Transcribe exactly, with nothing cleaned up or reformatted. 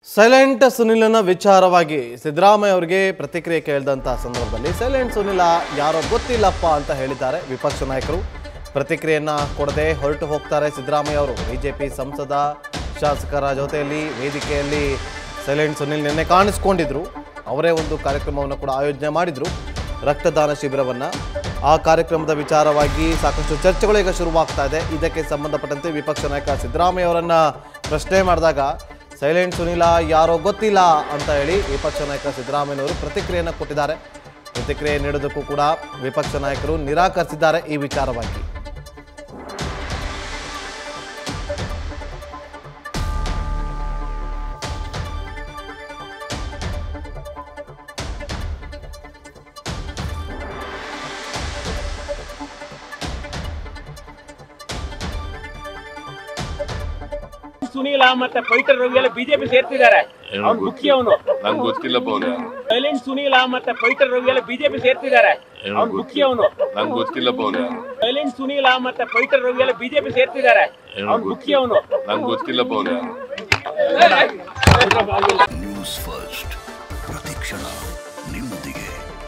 Silent ಸುನಿಲನ ವಿಚಾರವಾಗಿ ಸಿದ್ದರಾಮಯ್ಯ ಅವರಿಗೆ ಪ್ರತಿಕ್ರಿಯೆ ಕೇಳಿದಂತ ಸಂದರ್ಭದಲ್ಲಿ ಸೈಲೆಂಟ್ ಸುನಿಲ ಯಾರೋ ಗೊತ್ತಿಲ್ಲಪ್ಪ ಅಂತ ಹೇಳಿದ್ದಾರೆ ವಿಪಕ್ಷ ನಾಯಕರು. ಪ್ರತಿಕ್ರಿಯೆಯನ್ನ ಕೊಡದೆ ಹೊರಟು ಹೋಗ್ತಾರೆ ಸಿದ್ದರಾಮಯ್ಯ ಅವರು. ಬಿಜೆಪಿ ಸಂಸದ ಶಾಸಕರ ಜೊತೆಯಲ್ಲಿ ವೇದಿಕೆಯಲ್ಲಿ ಸೈಲೆಂಟ್ ಸುನಿಲ್ ನಿನ್ನೆ ಕಾಣಿಸಿಕೊಂಡಿದ್ರು. ಅವರೇ ಒಂದು ಕಾರ್ಯಕ್ರಮವನ್ನು ಕೂಡ ಆಯೋಜನೆ ಮಾಡಿದ್ರು, ರಕ್ತದಾನ ಶಿಬಿರವನ್ನ. ಆ ಕಾರ್ಯಕ್ರಮದ ವಿಚಾರವಾಗಿ ಸಾಕಷ್ಟು ಚರ್ಚೆಗಳು ಈಗ ಶುರುವಾಗ್ತಾ ಇದೆ. ಇದಕ್ಕೆ ಸಂಬಂಧಪಟ್ಟಂತೆ ವಿಪಕ್ಷ ನಾಯಕ ಸಿದ್ದರಾಮಯ್ಯ ಅವರನ್ನ ಪ್ರಶ್ನೆ ಮಾಡಿದಾಗ ಸೈಲೆಂಟ್ ಸುನಿಲ ಯಾರೋ ಗೊತ್ತಿಲ್ಲ ಅಂತ ಹೇಳಿ ವಿಪಕ್ಷ ನಾಯಕ ಸಿದ್ದರಾಮಯ್ಯನವರು ಪ್ರತಿಕ್ರಿಯೆಯನ್ನು ಕೊಟ್ಟಿದ್ದಾರೆ. ಪ್ರತಿಕ್ರಿಯೆ ನೀಡೋದಕ್ಕೂ ಕೂಡ ವಿಪಕ್ಷ ನಾಯಕರು ನಿರಾಕರಿಸಿದ್ದಾರೆ ಈ ವಿಚಾರವಾಗಿ. ಸುನೀಲ ಮತ್ತೆ ಪವಿತ್ರ ರವಿಗೆಲ್ಲ ಬಿಜೆಪಿ ಸೇರ್ತಿದ್ದಾರೆ. ಅವ್ನು ಮುಖ್ಯ ಅವನು ನಂಗೆ ಗೊತ್ತಿಲ್ಲ ಪೌರ್ಯ. ಸೈಲೆಂಟ್ ಸುನೀಲ ಮತ್ತೆ ಪವಿತ್ರ ರವಿಗೆಲ್ಲ ಬಿಜೆಪಿ ಸೇರ್ತಿದ್ದಾರೆ. ಅವ್ನು ಮುಖ್ಯ ಅವನು ನಂಗೆ ಗೊತ್ತಿಲ್ಲ ಪೌರ್ಯ. ಸೈಲೆಂಟ್ ಸುನೀಲ ಮತ್ತೆ ಪವಿತ್ರ ರವಿಗೆಲ್ಲ ಬಿಜೆಪಿ ಸೇರ್ತಿದ್ದಾರೆ. ಅವ್ನು ಮುಖ್ಯ ಅವನು ನಂಗೆ ಗೊತ್ತಿಲ್ಲ ಪೌರ್ಯ. ನ್ಯೂಸ್ ಫಸ್ಟ್ ಪ್ರತಿಕ್ಷಣ ನಿಮ್ಮೊಂದಿಗೆ.